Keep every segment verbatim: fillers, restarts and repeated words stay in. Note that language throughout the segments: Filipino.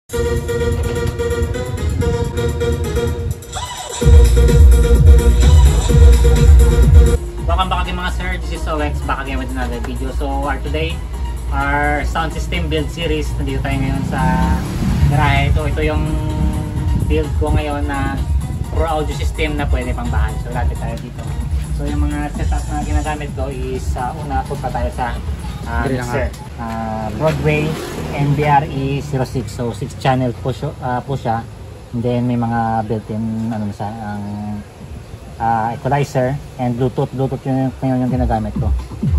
Welcome back again mga sir, this is O X, back again with another video. So our today, our sound system build series. Nandito tayo ngayon sa garahe. Ito, ito yung build ko ngayon na pro audio system na pwede pang bahay. So dati tayo dito. So yung mga setup na ginagamit ko is uh, una punta tayo sa uh, mixer. Uh, Broadway N B R E zero six, so six channel po siya, uh, po siya. And then may mga built-in ano sa ang uh, equalizer and Bluetooth. Bluetooth yun yung, yung ginagamit ko.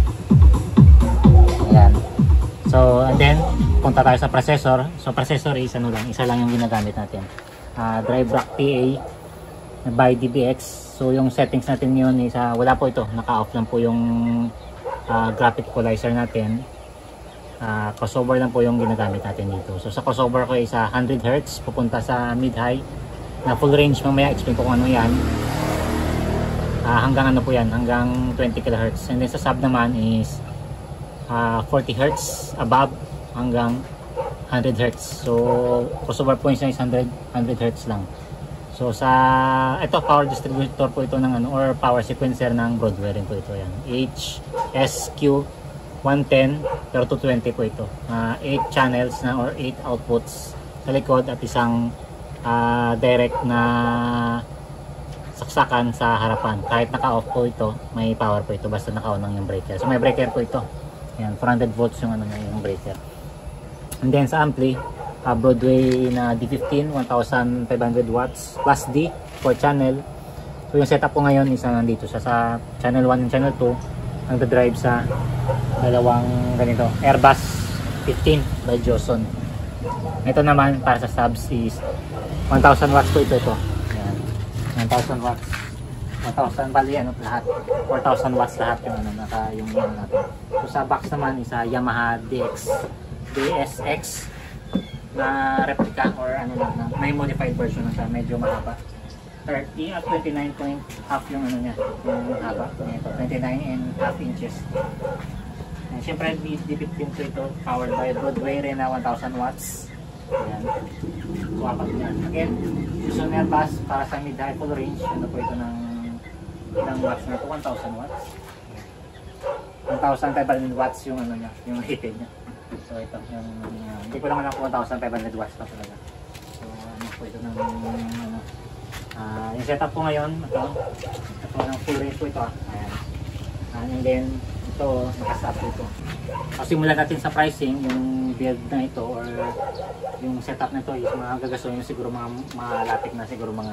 Ayan. So and then punta tayo sa processor. So processor is ano lang, isa lang yung ginagamit natin. Uh, Drive Rack P A by D B X. So yung settings natin ngayon is uh, wala po ito, naka-off lang po yung uh, graphic equalizer natin. Uh, crossover lang po yung ginagamit natin dito. So sa crossover ko is uh, one hundred hertz pupunta sa mid-high na full range. Mamaya explain ko kung ano yan. Uh, hanggang ano po yan, hanggang twenty kilohertz. And then sa sub naman is uh, forty hertz above hanggang one hundred hertz. So crossover points na is one hundred hertz lang. So sa ito power distributor po ito ng ano or power sequencer ng Broadway rin po ito yan. H S Q one ten pero two twenty po ito. Uh, eight channels na or eight outputs sa likod at isang uh, direct na saksakan sa harapan. Kahit naka-off po ito, may power po ito basta naka-on lang yung breaker. So may breaker po ito. Yan, four hundred volts yung ano na yung breaker. And then sa ampli, Uh, Broadway na D fifteen, one thousand five hundred watts plus D for channel. So yung setup ko ngayon isa nandito sa, sa channel one and channel two ang drive sa dalawang ganito Airbus fifteen by Joson. Ito naman para sa subs is one thousand watts po ito ito. Ayan. one thousand watts. one thousand bali ano lahat. four thousand watts lahat yung ano naka yung ano natin. So sa box naman is uh, Yamaha D X D S X na replica or ano lang na may modified version na siya, medyo mahaba. thirty at twenty-nine point half yung ano niya, yung haba. Ito twenty-nine and half inches. And syempre D fifteen to ito, powered by Broadway rin na one thousand watts. Ayan. So apat niya. Again, Joson Airbus para sa mid-high full range. Ano po ito ng ilang watts na ito? one thousand watts. one thousand five hundred watts yung ano niya, yung rated niya. So ito yung uh, hindi ko lang alam kung one thousand five hundred watts pa talaga. So ano po ito ng ano uh, yung setup ko ngayon ito ito ng full range po ito. Ayan. Uh, and then ito nakastop po ito. So simulan natin sa pricing yung build na ito or yung setup na ito is mga gagastusin siguro mga malapit na siguro mga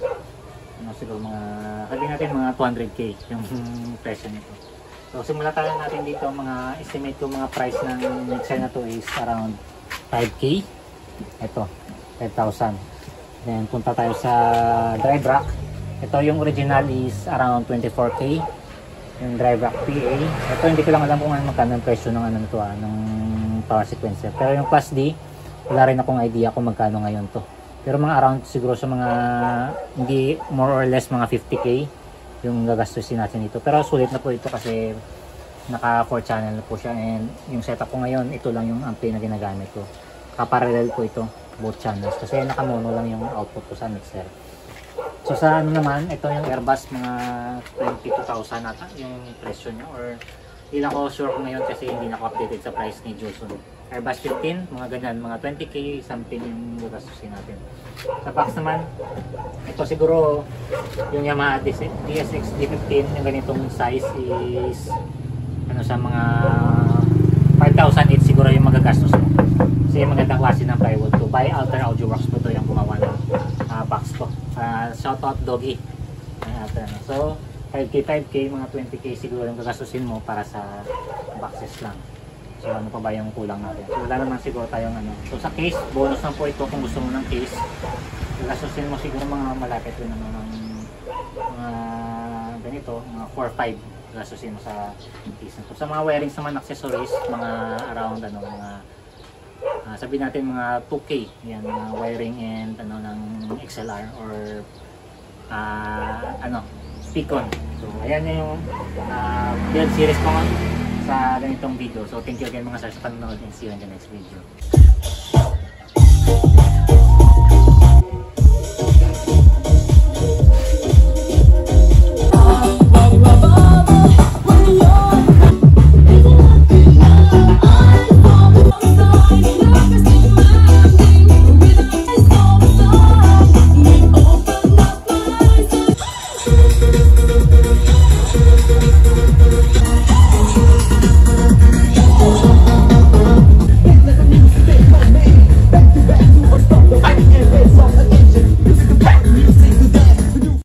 ano siguro mga sabihin natin mga two hundred K yung presyo nito. So simulan tayo natin dito, mga estimate ko mga price ng mixer na to is around five K. Ito, five thousand. Then punta tayo sa drive rack. Ito yung original is around twenty-four K. Yung drive rack P A. Ito hindi ko lang alam kung ano magkano ang presyo ng ano nito ah, ng power sequencer. Pero yung Class D, wala rin akong idea kung magkano ngayon to. Pero mga around siguro sa mga hindi more or less mga fifty K yung gagastusin natin dito. Pero sulit na po ito kasi naka four channel na po siya and yung setup ko ngayon ito lang yung ampli na ginagamit ko. Kaparallel po ito both channels kasi naka mono lang yung output ko sa mixer. So sa ano naman ito yung Airbus mga twenty-two thousand ata yung presyo niya or hindi lang ako sure ko ngayon kasi hindi na ako updated sa price ni Joson. Airbus fifteen mga ganyan mga twenty K something yung gagastusin natin. Sa box naman ito siguro yung Yamaha D S X D fifteen yung ganitong size is ano sa mga five thousand each siguro yung magagastos mo. Kasi magandang klase ng plywood to. By Alter Audio Works po ito yung gumawa ng uh, box ko. Uh, shoutout Doggy. Uh, so five K five K mga twenty K siguro yung gagastusin mo para sa boxes lang. So ano pa ba yung kulang natin? So wala naman siguro tayong ano. So sa case, bonus lang po ito kung gusto mo ng case. Gagastusin mo siguro mga malapit rin naman ng mga ganito, mga four five gagastusin mo sa case na to. Sa mga wirings naman, accessories, mga around ano, mga uh, sabihin natin mga two K. Yan, mga wiring and ano ng X L R or uh, ano, Speakon. So ayan yung uh, build series ko sa ganitong video. So thank you again mga sir sa panonood and see you in the next video.